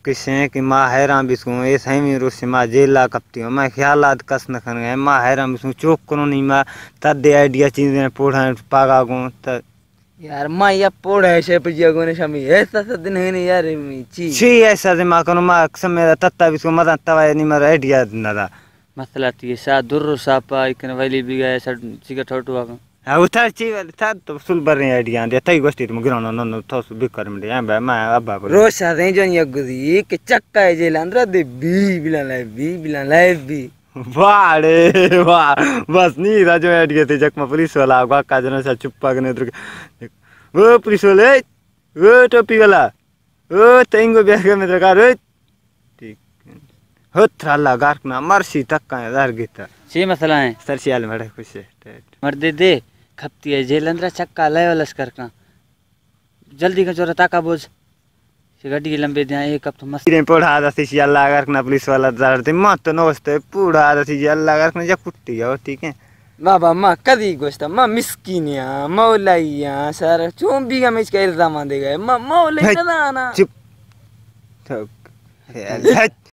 किसे कि माँ हैरान बिस्कूं ये सही में रोस माँ जेला कपती हूँ मैं ख्यालात कस न खन गए माँ हैरान बिस्कूं चोक करो नहीं माँ तद दे आइडिया चीजें पोढ़ा पागा गो त यार माँ या पोड़ है शे पर जगह ने शामी ऐसा सा दिन है नहीं यार ची ची ऐसा दे माँ करो माँ समय तत्ता बिस्कूं मदन तवा नहीं मारा आइडिया न था मसला थी सा दुर्र सापा इकन वाली भी गए सा सिगरेट हटवा हाँ उधर ची वाले था तो सुल बर नहीं आइडिया दे तई गोष्ठी तुम गिराना न तो सु बिकर में यां बे मैं अब्बा को रोज सा दे जो यगुदी के चक्का है जेल अंदर दे बी बिला लाइव भी वाह रे वाह बस नहीं राजो आइडिया थे जक में पुलिस वाला आगा काजन सा चुप्पा कने उधर ओ पुलिस वाले ओ टोपी वाला ओ तेंगो बैग में लगा रे ठीक हो थ्राला गार्क ना मरसी तक का यार गीता से मसला है सर सियाल मड़े खुश है मर्दे दे खपती है जेल अंदर चक्का ले वाला कर जल्दी का जोरा ताका बोझ से गाड़ी के लंबे दे एक कप तो मस्त रे पोड़ा आदा से सियाल लगा ना पुलिस वाला जारते मत नोस्ते पूरा आदा से सियाल लगा ना जा कुट्टी हो ठीक है बाबा माँ कदी गोश्ता माँ मिस्किनिया मौलाइया सर चुंबी का मिस का इल्जाम दे गए माँ मौलाई ना ना चुप